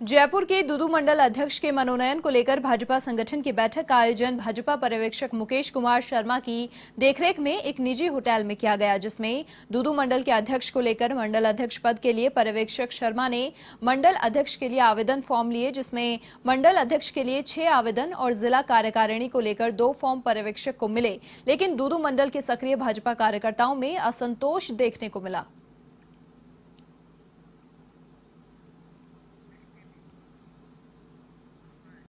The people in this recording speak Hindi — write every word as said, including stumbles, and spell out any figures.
जयपुर के दूदू मंडल अध्यक्ष के मनोनयन को लेकर भाजपा संगठन की बैठक का आयोजन भाजपा पर्यवेक्षक मुकेश कुमार शर्मा की देखरेख में एक निजी होटल में किया गया, जिसमें दूदू मंडल के अध्यक्ष को लेकर मंडल अध्यक्ष पद के लिए पर्यवेक्षक शर्मा ने मंडल अध्यक्ष के लिए आवेदन फॉर्म लिए, जिसमें मंडल अध्यक्ष के लिए छह आवेदन और जिला कार्यकारिणी को लेकर दो फॉर्म पर्यवेक्षक को मिले, लेकिन दूदू मंडल के सक्रिय भाजपा कार्यकर्ताओं में असंतोष देखने को मिला।